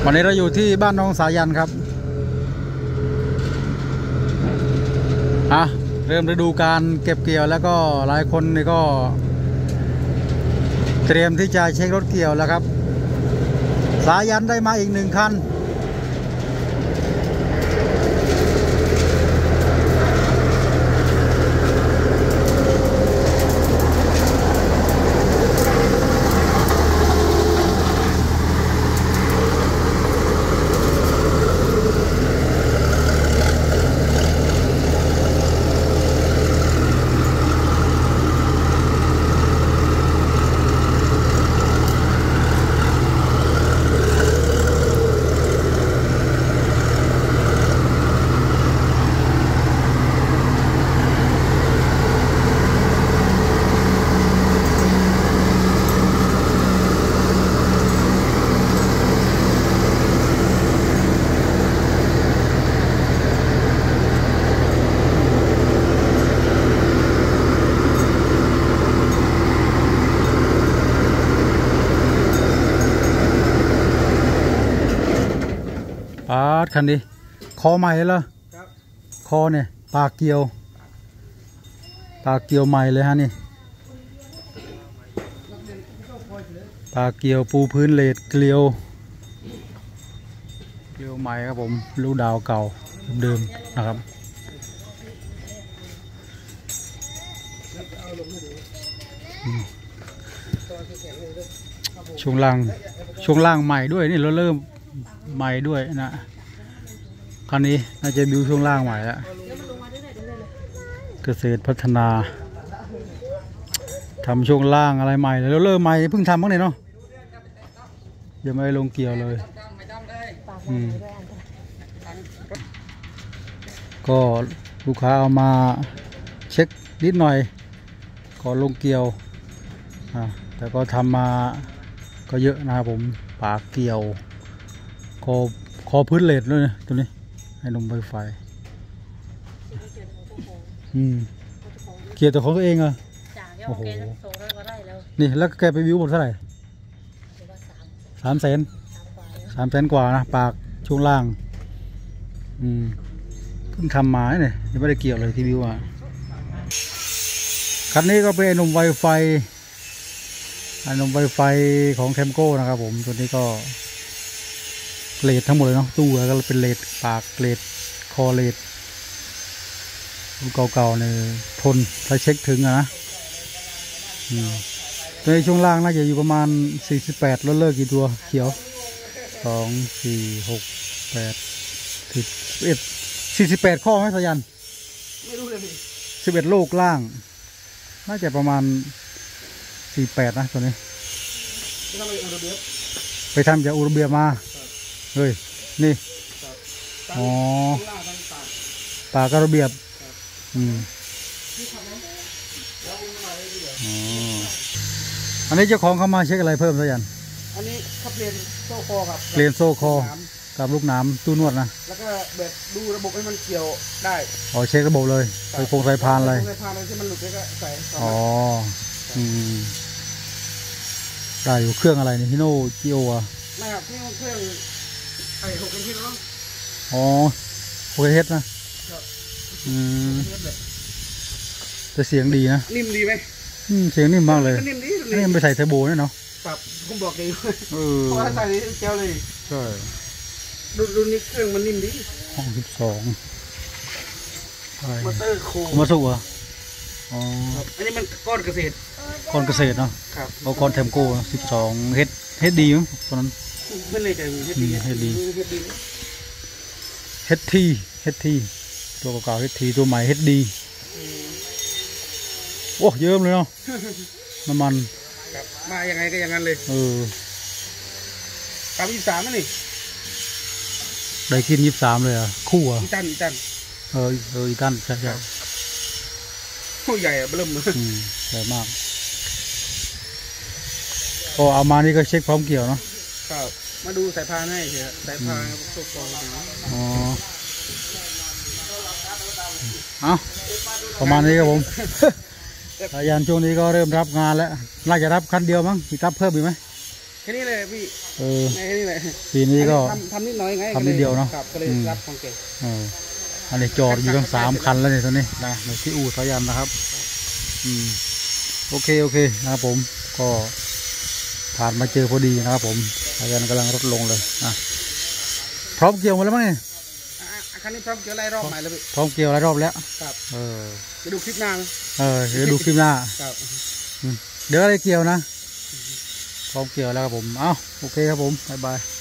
วันนี้เราอยู่ที่บ้านน้องสายันครับเริ่มฤดูการเก็บเกี่ยวแล้วก็หลายคนนี่ก็เตรียมที่จะเช็ครถเกี่ยวแล้วครับสายันได้มาอีก1 คันคันนี้คอใหม่เลยคอเนี่ยปากเกียวใหม่เลยฮะนี่ปากเกียวปูพื้นเลดเกลียวใหม่ครับผมลูกดาวเก่าเดิมนะครับช่วงล่างใหม่ด้วยนี่เราเริ่มใหม่ด้วยนะคันนี้น่าจะบิวช่วงล่างใหม่แล้วเกษตรพัฒนาทำช่วงล่างอะไรใหม่แล้วเริ่มใหม่เพิ่งทำบ้างเนี่ยเนาะยังไม่ลงเกี่ยวเลยก็ลูกค้าเอามาเช็คนิดหน่อยก่อนลงเกี่ยวแต่ก็ทำมาก็เยอะนะครับผมปากเกี่ยวคอพื้นเลดด้วยนะตัวนี้ให้ลงไฟเกี่ยวแต่ของตัวเองเหรอโอ้โหนี่แล้วแกไปวิวหมดเท่าไหร่300,000 กว่านะปากช่วงล่างเพิ่งทำมาเนี่ยยังไม่ได้เกี่ยวเลยที่วิวคันนี้ก็เป็นไอ้นมไวไฟของเทมโก้นะครับผมตัวนี้ก็เลดทั้งหมดเลยเนาะตู้ก็เป็นเลดปากเลดคอเลดเก่าๆเนี่ยทนถ้าเช็คถึงนะในช่วงล่างน่าจะอยู่ประมาณ48แล้วเลิกกี่ตัวเขียว2 4 6 8 10 11 48ข้อไหมสายันไม่รู้เลย11ลูกล่างน่าจะประมาณ48นะตัวนี้ไปทำจากอุรุเบียมาเฮ้ยนี่อ๋อปากกระเบียบอันนี้เจ้าของเขามาเช็คอะไรเพิ่มสายันอันนี้เขาเปลี่ยนโซ่คอครับเปลี่ยนโซ่คอกับลูกน้ำตู้นวดนะแล้วก็แบบดูระบบให้มันเกี่ยวได้เช็คระบบเลยใส่พงใส่พานเลยที่มันหลุดก็ใส่ได้อยู่เครื่องอะไรนี่ฮิโน่จิโอไม่ครับเครื่อง6 กิโล 6 เฮดนะแต่เสียงดีนะนิ่มดีไหมเสียงนิ่มมากเลยนิ่มดีนี่ไปใส่เทอร์โบเนี่ยเนาะครับผมบอกเลยเพราะว่าใส่เจลเลยใช่ดูนี่เครื่องมันนิ่มดี 12 มอเตอร์โคมาสุอ่ะอันนี้มันก้อนเกษตรเนาะครับก้อนเทมโก้12 เฮดดีมั้งตอนนั้นไม่เลยแต่เฮดดีตัวเก่าเฮดทีตัวใหม่เฮดดีโอ้เยิ้มเลยเนาะน้ำมันมายังไงก็อย่างนั้นเลยกับ 23นี่ได้กิน23เลยคู่อีตันอีตันใช่ผู้ใหญ่เบิ่มใหญ่มากก็เอามานี่ก็เช็คพร้อมเกี่ยวเนาะครับมาดูสายพานให้เฉยสายพานโซ่คอประมาณนี้ครับผมสายันช่วงนี้ก็เริ่มรับงานแล้วน่าจะรับคันเดียวมั้งมีรับเพิ่มอีกไหมแค่นี้เลยพี่ในนี่แหละปีนี้ก็ทำนิดหน่อยไงทำนิดเดียวเนอะครับก็เลยรับของแกอันนี้จอดอยู่ทั้ง3 คันแล้วเนี่ยตอนนี้นะในที่อู่สายันนะครับโอเคนะครับผมก็ผ่านมาเจอพอดีนะครับผมสายันกำลังรถลงเลยนะพร้อมเกี่ยวหมดแล้วมั้งเนี่ยคันนี้พร้อมเกี่ยวไล่รอบใหม่แล้วพี่พร้อมเกี่ยวหลายรอบแล้วครับเออไปดูคลิปหน้าไหมเดี๋ยวดูคลิปหน้าครับเดี๋ยวอะไรเกี่ยวนะพร้อมเกี่ยวแล้วครับผมเอ้าโอเคครับผมบ๊ายบาย